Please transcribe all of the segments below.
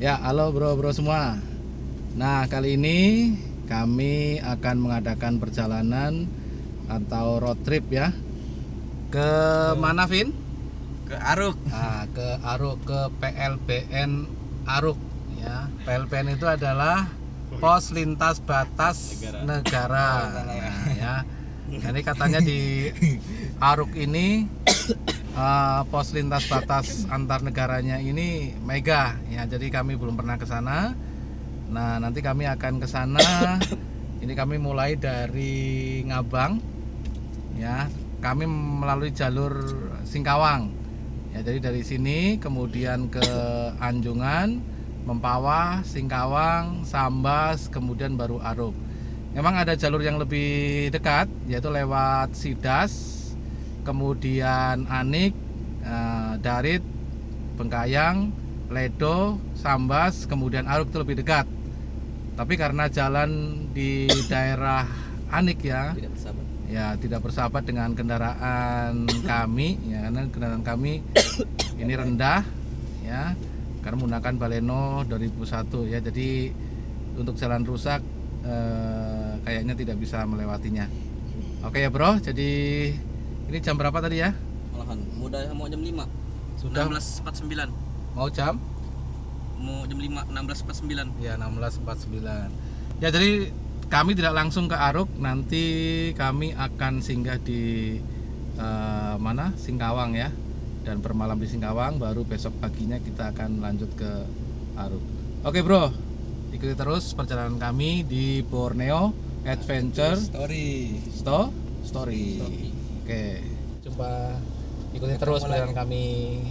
Ya, halo bro-bro semua. Nah, kali ini kami akan mengadakan perjalanan atau road trip ya. Ke mana, Vin? Ke Aruk. Ke Aruk, ke PLBN Aruk ya. PLBN itu adalah Pos Lintas Batas Negara. Nah, ya. Jadi katanya di Aruk ini pos lintas batas antar negaranya ini mega ya, jadi kami belum pernah ke sana. Nah, nanti kami akan ke sana. Ini kami mulai dari Ngabang ya, kami melalui jalur Singkawang ya, jadi dari sini kemudian ke Anjungan, Mempawah, Singkawang, Sambas, kemudian baru Aruk. Memang ada jalur yang lebih dekat, yaitu lewat Sidas, kemudian Anik, Darit, Bengkayang, Ledo, Sambas, kemudian Aruk itu lebih dekat. Tapi karena jalan di daerah Anik ya, tidak bersahabat dengan kendaraan kami ya, karena kendaraan kami ini rendah ya, karena menggunakan Baleno 2001 ya, jadi untuk jalan rusak kayaknya tidak bisa melewatinya. Oke ya bro, jadi ini jam berapa tadi ya? Malahan mau jam 5. Sudah 16.49. mau jam? Mau jam 5, 16.49. Ya, 16.49. Ya, jadi kami tidak langsung ke Aruk, nanti kami akan singgah di mana? Singkawang ya. Dan bermalam di Singkawang, baru besok paginya kita akan lanjut ke Aruk. Oke, bro. Ikuti terus perjalanan kami di Borneo Adventure Story. Oke, jumpa. Ikuti terus perjalanan kami.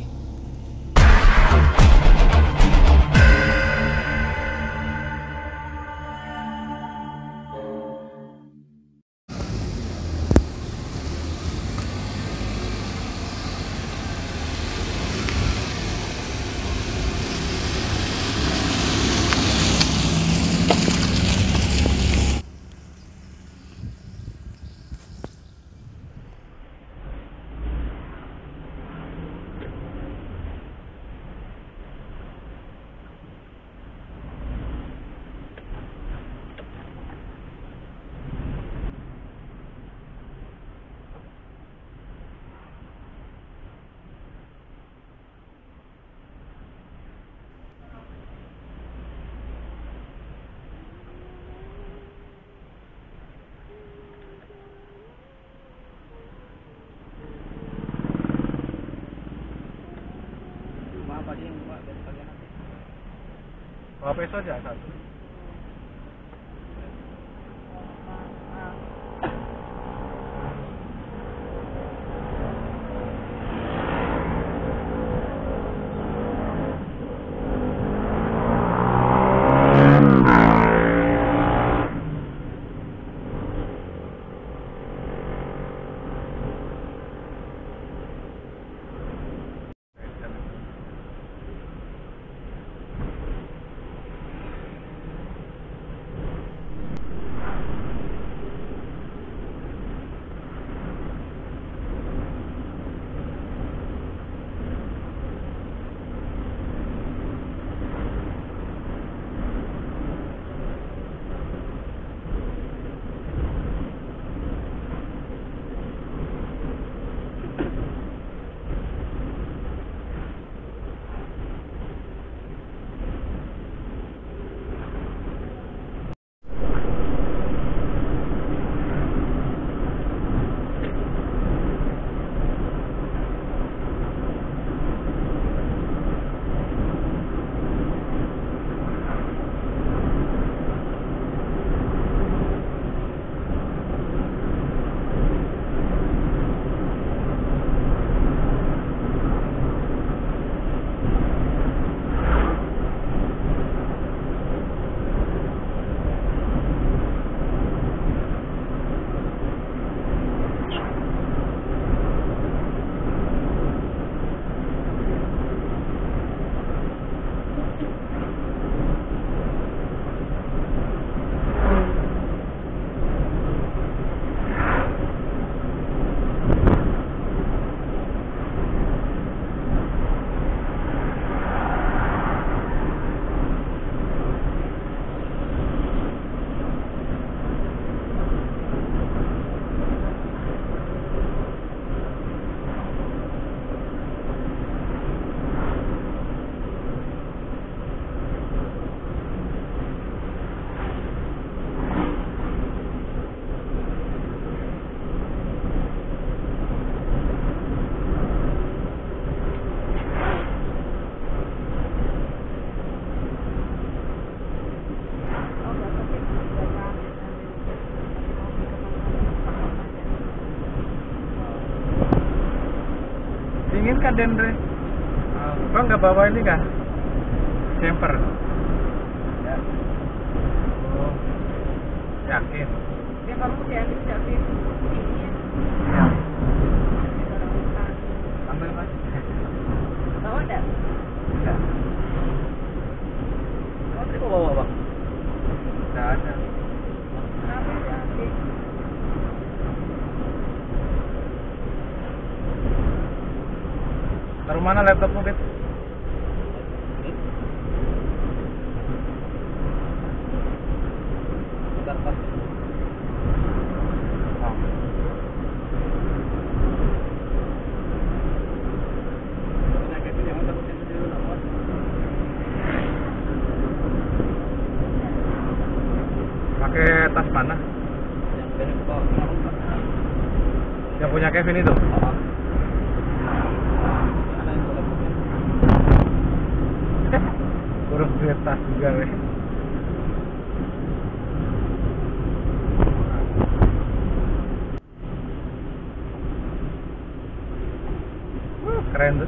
Bawa peso aja satu. Dendre. Bang nggak bawa ini kah? Camper. Ya. Oh. Yakin. Ya kamu jangan disiapin ini ya. Ya. Ambil Mas. Bawa enggak? Enggak. Kamu tadi mau bawa Bang? Enggak ada. Kenapa jadi? Taruh mana laptopmu, Bet? Pakai tas mana? Yang punya Kevin itu? Kurang duit tas juga, weh. Keren tuh.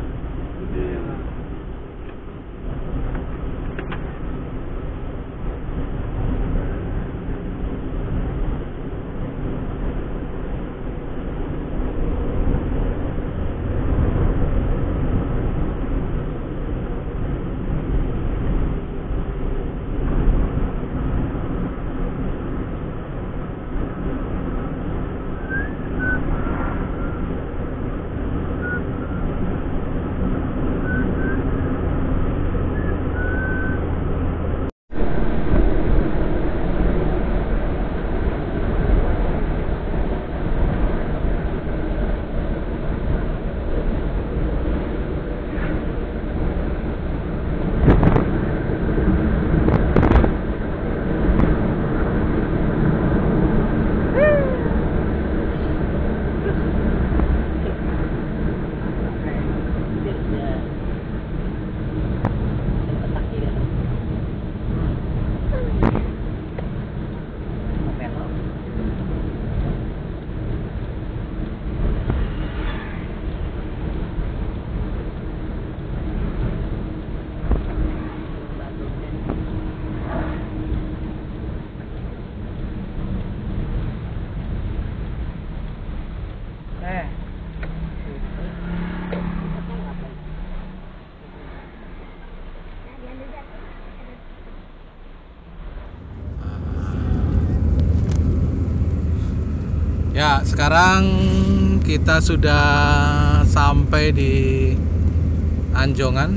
Ya, sekarang kita sudah sampai di Anjongan.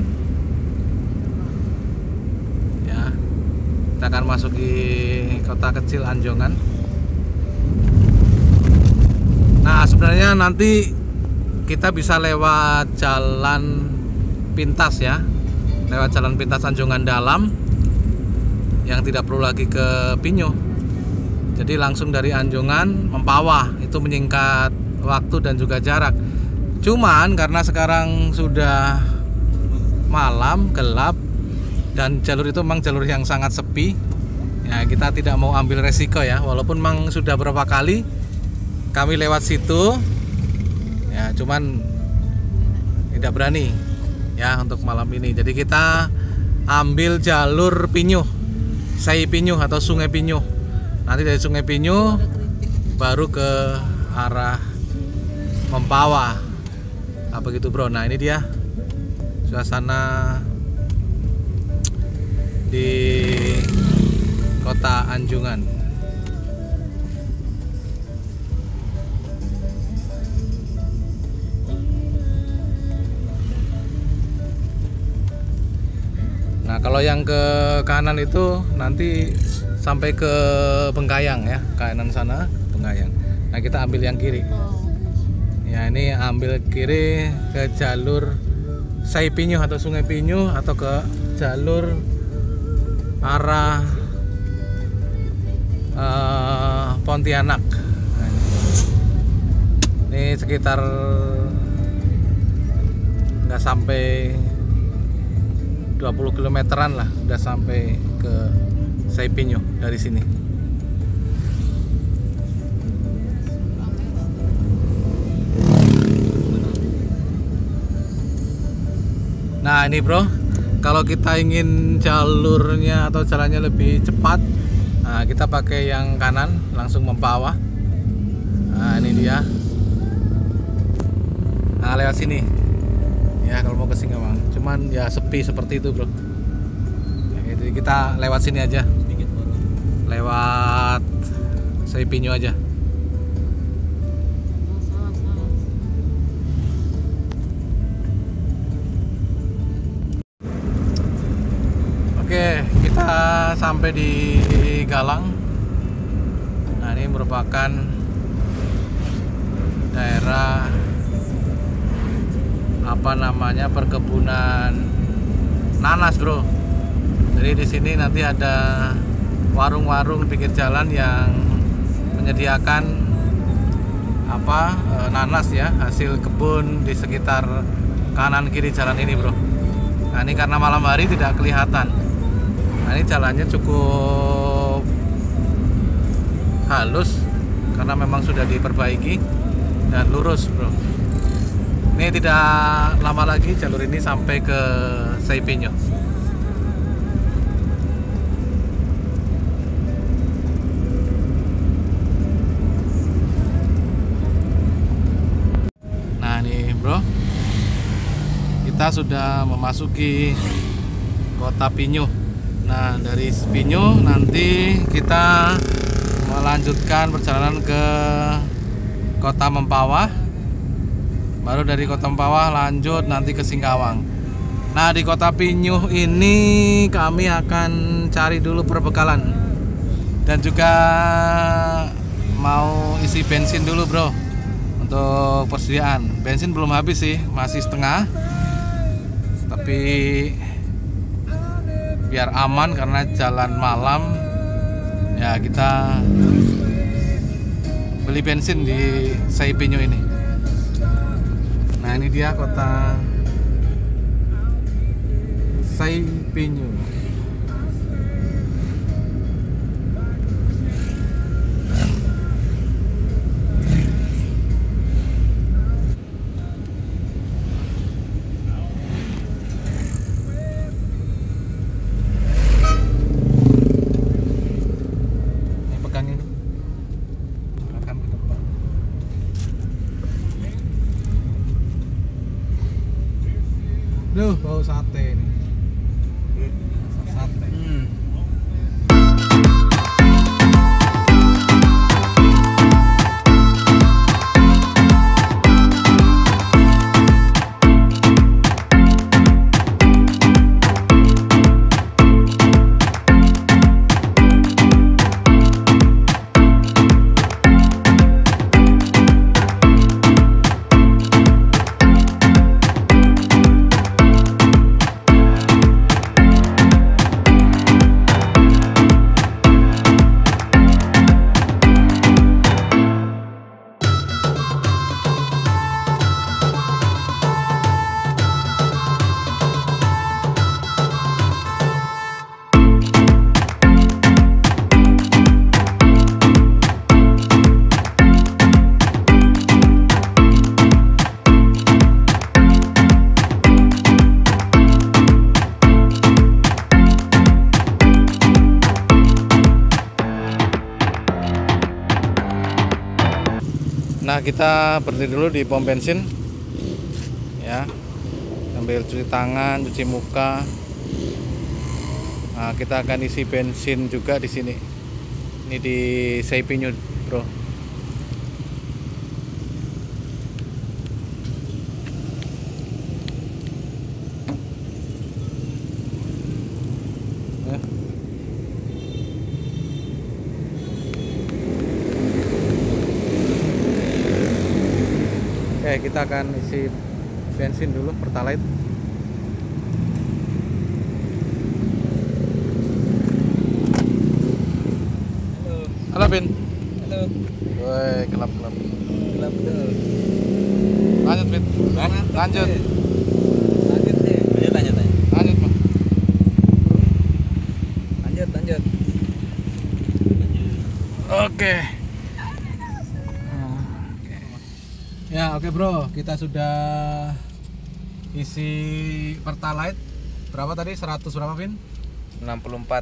Ya, kita akan masuk di kota kecil Anjongan. Nah, sebenarnya nanti kita bisa lewat jalan pintas ya, lewat jalan pintas Anjongan Dalam, yang tidak perlu lagi ke Pinyo. Jadi langsung dari Anjongan Mempawah, itu menyingkat waktu dan juga jarak. Cuman karena sekarang sudah malam, gelap, dan jalur itu memang jalur yang sangat sepi. Ya, kita tidak mau ambil resiko ya, walaupun memang sudah berapa kali kami lewat situ. Ya, cuman tidak berani ya untuk malam ini. Jadi kita ambil jalur Pinyuh, Sei Pinyuh atau Sungai Pinyuh. Nanti dari Sungai Pinyuh baru ke arah Mempawah. Apa gitu, Bro? Nah, ini dia suasana di kota Anjongan. Nah, kalau yang ke kanan itu nanti sampai ke Bengkayang ya, kanan sana Bengkayang. Nah, kita ambil yang kiri. Ya, ini ambil kiri ke jalur Sei Pinyuh atau Sungai Pinyuh, atau ke jalur arah Pontianak. Nah, ini sekitar nggak sampai 20 kilometeran lah, udah sampai ke Sei Pinyuh dari sini. Nah ini bro, kalau kita ingin jalurnya atau jalannya lebih cepat, nah kita pakai yang kanan langsung Mempawah. Nah ini dia. Nah lewat sini ya kalau mau ke Singkawang. Cuman ya sepi seperti itu bro. Jadi kita lewat sini aja, lewat Saipinyo aja. Oke, kita sampai di Galang. Nah ini merupakan daerah apa namanya, perkebunan nanas bro. Jadi di sini nanti ada warung-warung pinggir jalan yang menyediakan nanas ya, hasil kebun di sekitar kanan kiri jalan ini bro. Nah ini karena malam hari tidak kelihatan. Nah ini jalannya cukup halus karena memang sudah diperbaiki dan lurus bro. Ini tidak lama lagi jalur ini sampai ke Saipinyo. Nah nih bro, kita sudah memasuki kota Pinyo. Nah dari Pinyo nanti kita melanjutkan perjalanan ke kota Mempawah. Baru dari kota Mempawah lanjut nanti ke Singkawang. Nah di kota Pinyo ini kami akan cari dulu perbekalan dan juga mau isi bensin dulu bro. Untuk persediaan bensin belum habis sih, masih setengah. Tapi biar aman karena jalan malam ya, kita beli bensin di Saipinyo ini. Nah ini dia kota Saipinyo. Duh, bau sate ini. Sate. Nah kita berhenti dulu di pom bensin ya, sambil cuci tangan, cuci muka. Nah kita akan isi bensin juga di sini. Ini di Saipinyo bro. Oke, kita akan isi bensin dulu, Pertalite. Halo Bin. Halo. Woi, gelap-gelap. Gelap betul. Lanjut Bin. Lanjut. Lanjut deh. Lanjut. Lanjut Bang. Lanjut. Oke. Ya oke bro, kita sudah isi Pertalite berapa tadi? 100 berapa, Vin? 64.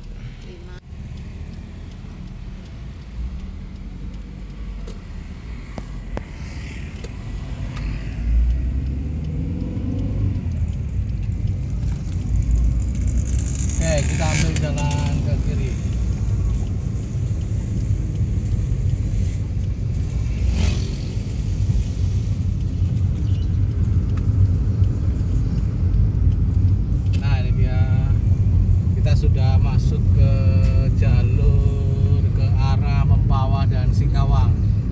Oke, kita ambil jalan ke kiri. Nah, ini dia. Kita sudah masuk ke jalur ke arah Mempawah dan Singkawang.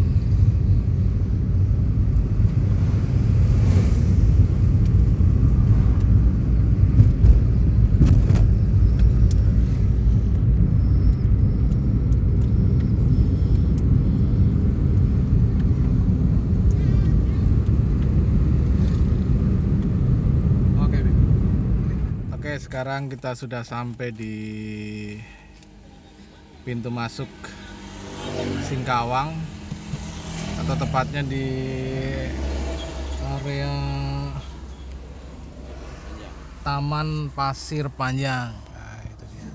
Oke, sekarang kita sudah sampai di pintu masuk Singkawang, atau tepatnya di area Taman Pasir Panjang. Nah, itu dia.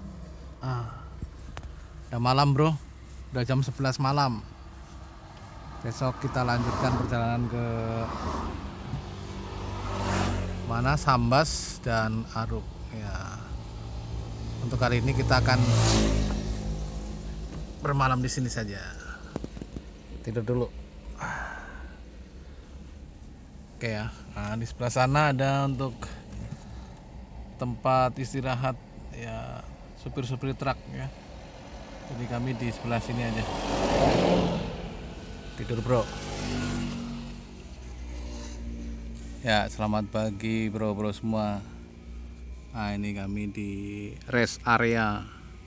Udah malam, bro. Udah jam 11 malam. Besok kita lanjutkan perjalanan ke mana? Sambas dan Aruk. Ya, untuk kali ini kita akan bermalam di sini saja. Tidur dulu. Oke ya. Nah, di sebelah sana ada untuk tempat istirahat ya supir-supir truk ya. Jadi kami di sebelah sini aja. Tidur, bro. Ya, selamat pagi bro-bro semua. Nah, ini kami di rest area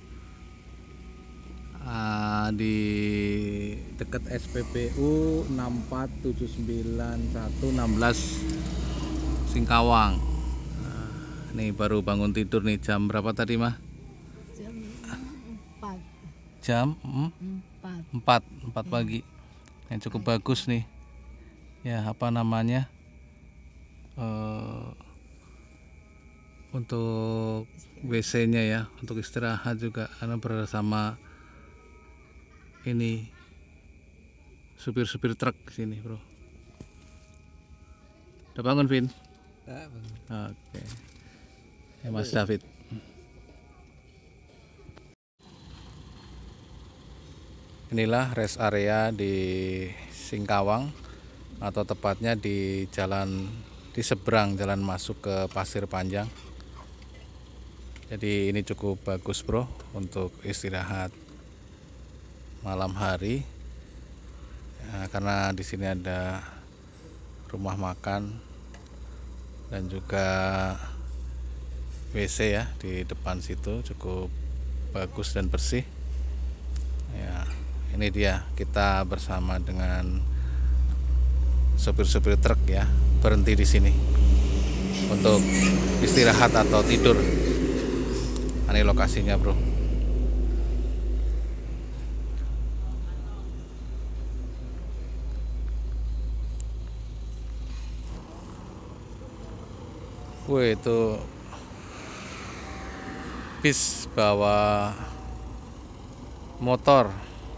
di dekat SPBU 647916 Singkawang. Nih baru bangun tidur nih, jam berapa tadi mah? Jam 4 pagi. Yang cukup bagus nih. Ya, apa namanya? Untuk WC-nya ya, untuk istirahat juga, karena bersama ini supir-supir truk di sini, bro. Udah bangun, Vin? Oke. Ya, Mas David. Inilah rest area di Singkawang, atau tepatnya di seberang jalan masuk ke Pasir Panjang. Jadi ini cukup bagus, bro, untuk istirahat malam hari ya, karena di sini ada rumah makan dan juga WC ya di depan situ, cukup bagus dan bersih. Ya, ini dia, kita bersama dengan sopir-sopir truk ya, berhenti di sini untuk istirahat atau tidur. Ini lokasinya, bro. Wih, itu bis bawa motor.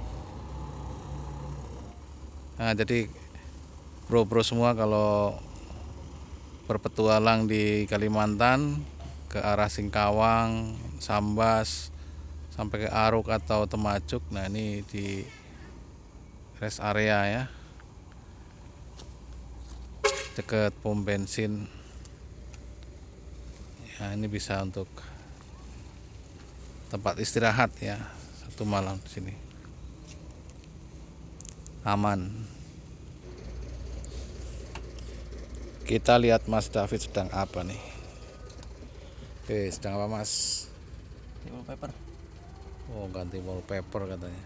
Nah, jadi bro-bro semua kalau berpetualang di Kalimantan ke arah Singkawang, Sambas sampai ke Aruk atau Temajuk, nah ini di rest area ya, dekat pom bensin ya. Ini bisa untuk tempat istirahat ya, satu malam di sini aman. Kita lihat Mas David sedang apa nih? Sedang apa, Mas? Wallpaper. Oh, ganti wallpaper katanya.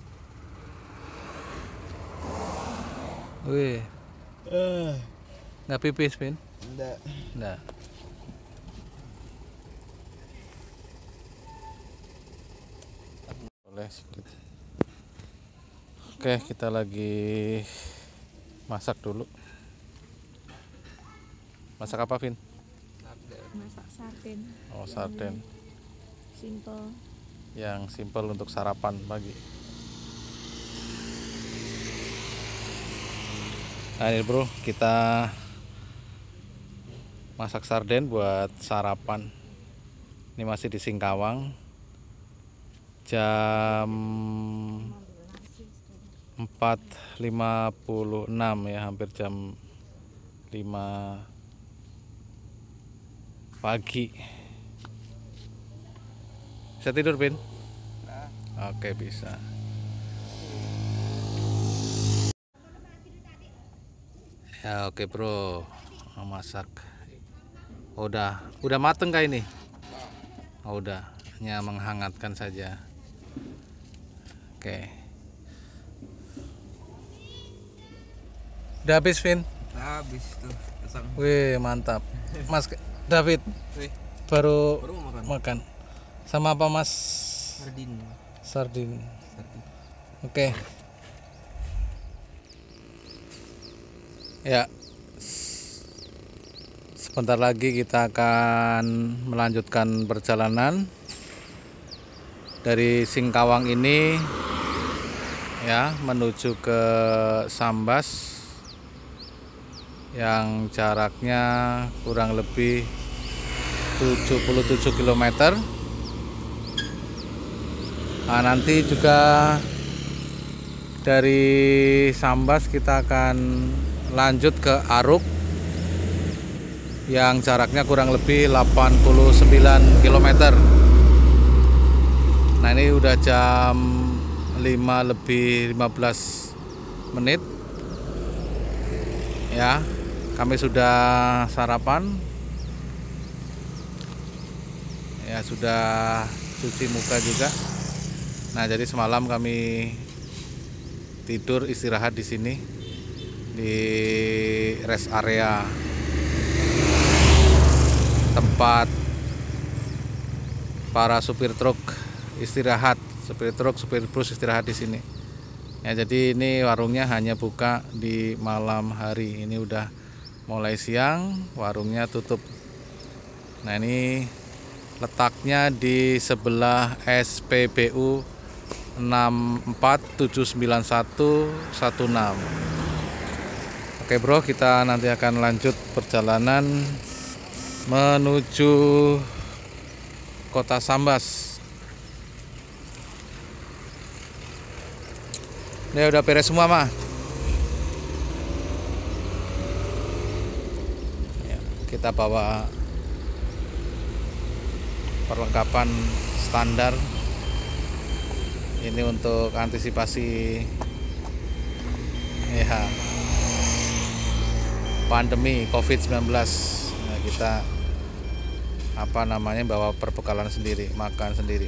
Wih, nggak pipis, Vin? Nggak. Boleh sedikit. Oke, kita lagi masak dulu. Masak apa, Vin? sarden. Oh, sarden. Simple. Yang simple untuk sarapan pagi. Nah ini bro, kita masak sarden buat sarapan. Ini masih di Singkawang. Jam 4.56 ya, hampir jam 5 pagi. Bisa tidur, Pin? Oke, bisa. Ya, oke, bro. Masak. Udah mateng kah ini? Oh, udah, hanya menghangatkan saja. Oke. Udah habis, Vin? Habis tuh pasang. Wih, mantap. Mas David baru makan. Sama apa, Mas? Sardin. Oke. Ya. Sebentar lagi kita akan melanjutkan perjalanan dari Singkawang ini ya menuju ke Sambas yang jaraknya kurang lebih 77 km. Nah, nanti juga dari Sambas kita akan lanjut ke Aruk yang jaraknya kurang lebih 89 km. Nah, ini udah jam 5:15 ya, kami sudah sarapan ya, sudah cuci muka juga. Nah, jadi semalam kami tidur istirahat di sini di rest area tempat para supir truk istirahat, supir truk, supir bus istirahat di sini. Ya, jadi ini warungnya hanya buka di malam hari. Ini udah mulai siang, warungnya tutup. Nah, ini letaknya di sebelah SPBU 64791116. Oke bro, kita nanti akan lanjut perjalanan menuju kota Sambas. Ini udah beres semua mah. Ya, kita bawa perlengkapan standar ini untuk antisipasi ya pandemi COVID-19. Nah, kita bawa perbekalan sendiri, makan sendiri.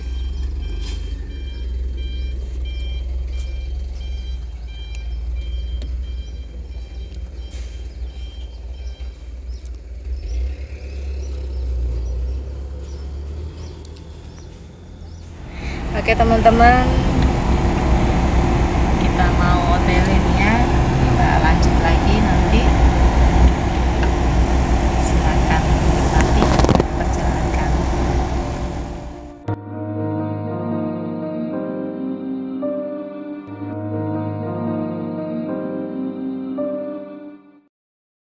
Oke teman-teman,